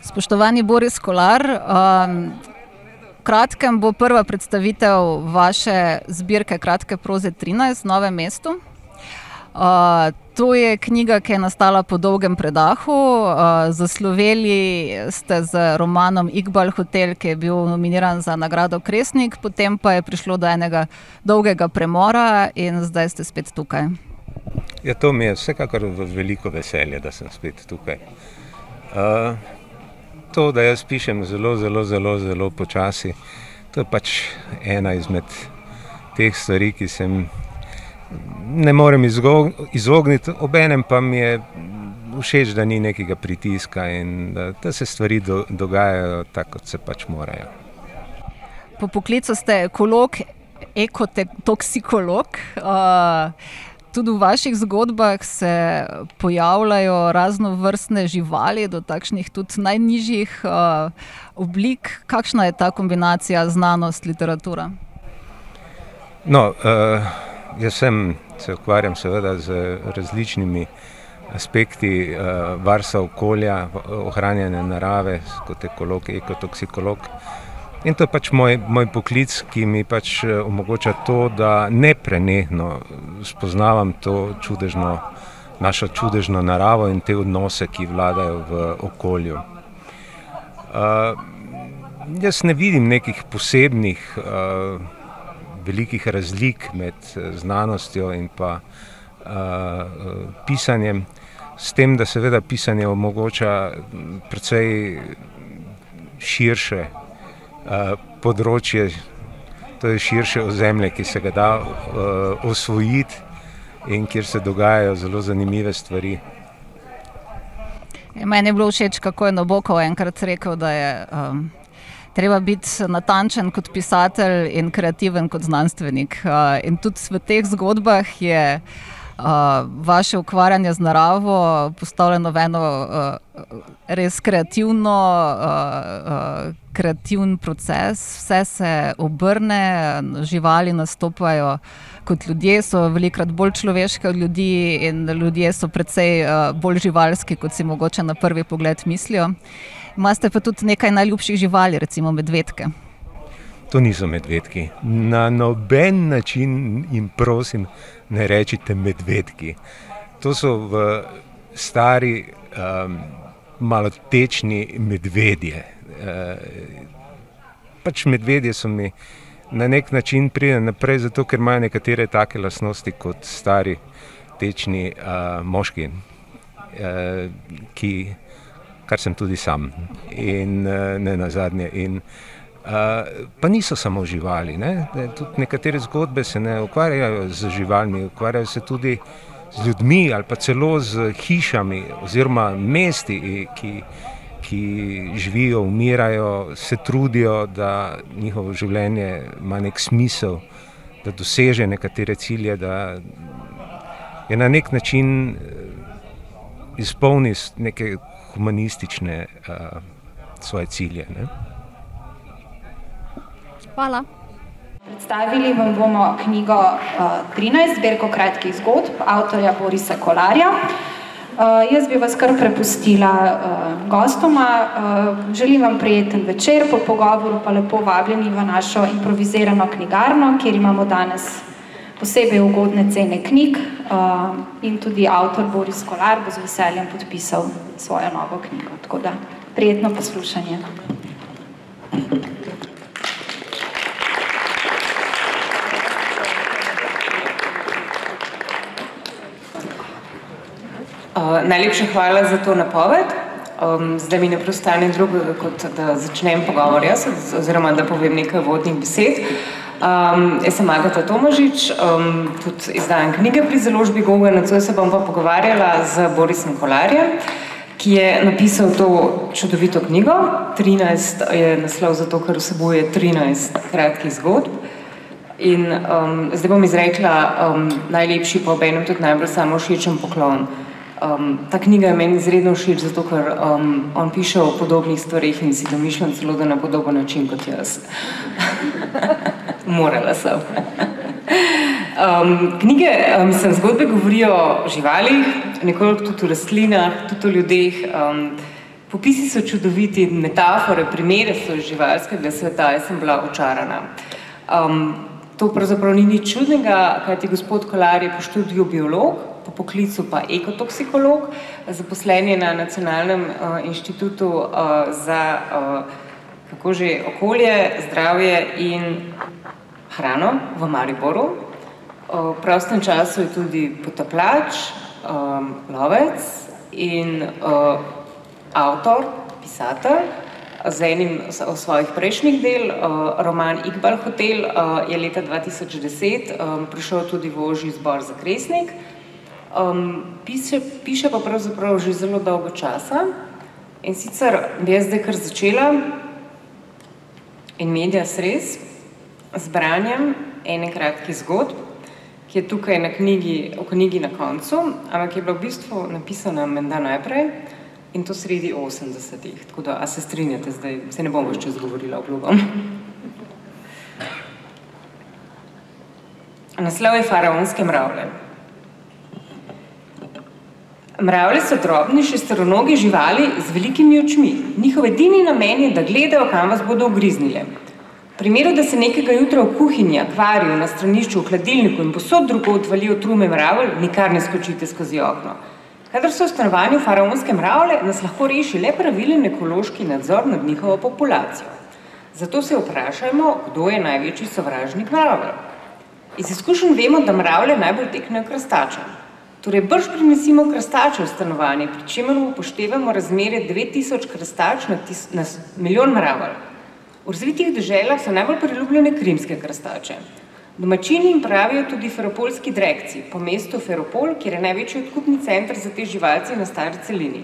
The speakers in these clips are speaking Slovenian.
Spoštovani Boris Kolar, v kratkem bo prva predstavitev vaše zbirke kratke proze 13 v Novem mestu. To je knjiga, ki je nastala po dolgem predahu. Zasloveli ste z romanom Iqbal hotel, ki je bil nominiran za nagrado Kresnik, potem pa je prišlo do enega dolgega premora in zdaj ste spet tukaj. Ja, to mi je vsekakor veliko veselje, da sem spet tukaj. To, da jaz pišem zelo počasi, to je pač ena izmed teh stvari, ki se ne morem izogniti, obenem pa mi je všeč, da ni nekega pritiska in da se stvari dogajajo tako, kot se pač morajo. Po poklicu ste ekolog, ekotoksikolog. Tudi v vaših zgodbah se pojavljajo raznovrstne živali, do takšnih tudi najnižjih oblik. Kakšna je ta kombinacija znanost, literatura? No, jaz se ukvarjam seveda z različnimi aspekti varstva okolja, ohranjanja narave kot ekolog, ekotoksikolog. In to je pač moj poklic, ki mi pač omogoča to, da neprenehno spoznavam to našo čudežno naravo in te odnose, ki vladajo v okolju. Jaz ne vidim nekih posebnih velikih razlik med znanostjo in pa pisanjem, s tem, da seveda pisanje omogoča precej širše področje, to je širše ozemlje, ki se ga da osvojiti in kjer se dogajajo zelo zanimive stvari. Meni je bilo všeč, kako je Nabokov enkrat rekel, da je treba biti natančen kot pisatelj in kreativen kot znanstvenik. In tudi v teh zgodbah je vaše ukvarjanje z naravo postavljeno v eno res kreativen proces. Vse se obrne, živali nastopajo kot ljudje, so velikokrat bolj človeške od ljudi in ljudje so precej bolj živalski, kot si mogoče na prvi pogled mislijo. Imate pa tudi nekaj najljubših živali, recimo medvedke. To niso medvedki. Na noben način jim prosim ne rečite medvedki. To so v stari malotečni medvedje. Pač medvedje so mi na nek način pride naprej, zato ker imajo nekatere take lastnosti kot stari tečni moški, kar sem tudi sam in ne nazadnje. Pa niso samo živali, ne? Tudi nekatere zgodbe se ne ukvarjajo z živalmi, ukvarjajo se tudi z ljudmi ali pa celo z hišami oziroma mesti, ki živijo, umirajo, se trudijo, da njihovo življenje ima nek smisel, da doseže nekatere cilje, da je na nek način izpolni neke humanistične svoje cilje, ne? Hvala. Predstavili vam bomo knjigo 13, zbirko kratkih zgodb, avtorja Borisa Kolarja. Jaz bi vas kar prepustila gostoma. Želim vam prijeten večer, po pogovoru pa lepo vabljeni v našo improvizirano knjigarno, kjer imamo danes posebej ugodne cene knjig in tudi avtor Boris Kolar bo z veseljem podpisal svojo novo knjigo. Tako da prijetno poslušanje. Najlepša hvala za to napoved. Zdaj mi ne preostane drugega, kot da začnem pogovor jaz, oziroma da povem nekaj uvodnih besed. Jaz sem Agata Tomažič, tudi izdajam knjige pri založbi Goga, nocoj se bom pa pogovarjala z Borisom Kolarjem, ki je napisal to čudovito knjigo. 13 je naslov zato, ker vsebuje 13 kratkih zgodb. In zdaj bom izrekla najlepši, pa obenem tudi najbolj samovšečen poklon. Ta knjiga je meni izredno všeč, zato ker on piše o podobnih stvarih in si domišljam celo, da na podoben način kot jaz. Morala sem. Zgodbe govorijo o živalih, nekoliko tudi o rastlinah, tudi o ljudeh. Popisi so čudoviti, metafore, primere so iz živalskega sveta, jaz sem bila očarana. To pravzaprav ni nič čudnega, kajti gospod Kolar je po študiju biolog, po poklicu pa ekotoksikolog, zaposlen je na Nacionalnem inštitutu za okolje, zdravje in hrano v Mariboru. V prostem času je tudi potapljač, lovec in avtor, pisatelj. Z enim od svojih prejšnjih del, roman Iqbal hotel, je leta 2010 prišel tudi v ožji izbor za Kresnik. Piše pa pravzaprav že zelo dolgo časa in sicer bi jaz zdaj kar začela in medias res z branjem ene kratkih zgodb, ki je tukaj v knjigi na koncu, ampak je bila v bistvu napisana menda najprej in to sredi 80-ih, tako da, a se strinjate zdaj, se ne bom več čez govorila, obljubam. Naslov je Faraonske mravlje. Mravlje so drobni, šesteronogi živali z velikimi očmi. Njihov edini namen je, da gledajo, kam vas bodo ugriznile. V primeru, da se nekega jutra v kuhinji, akvariju, na stranišču, v hladilniku in posod drugod valijo trume mravelj, nikar ne skočite skozi okno. Kadar so v stanovanju faraonske mravlje, nas lahko reši le pravilen ekološki nadzor nad njihovo populacijo. Zato se vprašajmo, kdo je največji sovražnik mravelj. Iz izkušenj vemo, da mravlje najbolj teknejo krastačem. Torej, brž prinesimo krastače v stanovanje, pri čemer upoštevamo razmerje 9000 krastač na milijon mravelj. V razvitih deželah so najbolj priljubljene krimske krastače. Domačini jim pravijo tudi feropolski drekci, po mestu Feropol, kjer je največji odkupni center za te živalce na stari celini.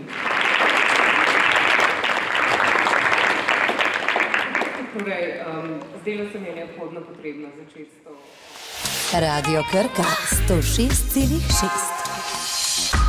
Torej, zdelo se mi je neobhodno potrebno začeti s to. Radio Krka 106,6.